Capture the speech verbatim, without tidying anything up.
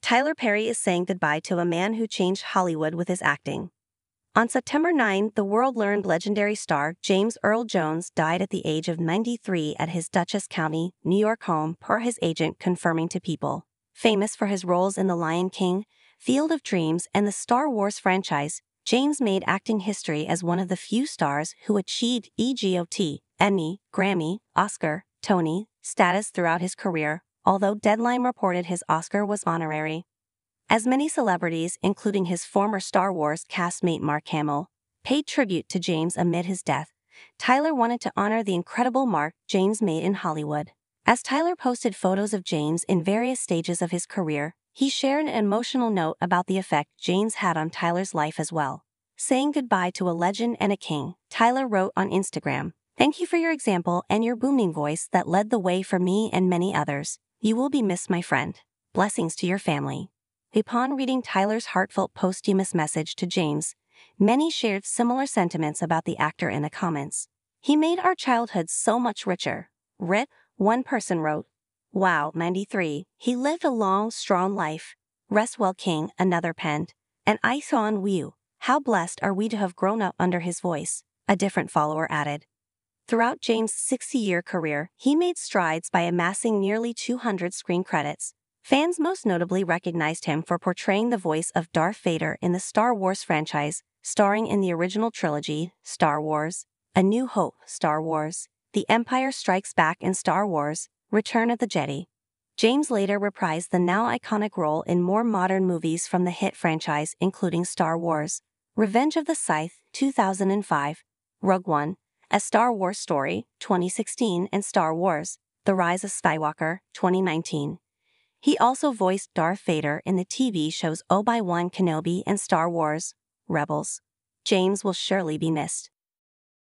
Tyler Perry is saying goodbye to a man who changed Hollywood with his acting. On September ninth, the world learned legendary star James Earl Jones died at the age of ninety-three at his Dutchess County, New York home, per his agent confirming to People. Famous for his roles in The Lion King, Field of Dreams, and the Star Wars franchise, James made acting history as one of the few stars who achieved EGOT, Emmy, Grammy, Oscar, Tony status throughout his career, although Deadline reported his Oscar was honorary. As many celebrities, including his former Star Wars castmate Mark Hamill, paid tribute to James amid his death, Tyler wanted to honor the incredible mark James made in Hollywood. As Tyler posted photos of James in various stages of his career, he shared an emotional note about the effect James had on Tyler's life as well. Saying goodbye to a legend and a king, Tyler wrote on Instagram, "Thank you for your example and your booming voice that led the way for me and many others. You will be missed, my friend. Blessings to your family." Upon reading Tyler's heartfelt posthumous message to James, many shared similar sentiments about the actor in the comments. "He made our childhood so much richer." Rip, one person wrote. "Wow, ninety-three. He lived a long, strong life. Rest well, King," another penned. "And I saw on Wii. How blessed are we to have grown up under his voice," a different follower added. Throughout James' sixty-year career, he made strides by amassing nearly two hundred screen credits. Fans most notably recognized him for portraying the voice of Darth Vader in the Star Wars franchise, starring in the original trilogy, Star Wars, A New Hope, Star Wars, The Empire Strikes Back, and Star Wars, Return of the Jedi. James later reprised the now iconic role in more modern movies from the hit franchise, including Star Wars, Revenge of the Sith, two thousand five, Rogue One, A Star Wars Story, twenty sixteen, and Star Wars, The Rise of Skywalker, twenty nineteen. He also voiced Darth Vader in the T V shows Obi-Wan Kenobi and Star Wars, Rebels. James will surely be missed.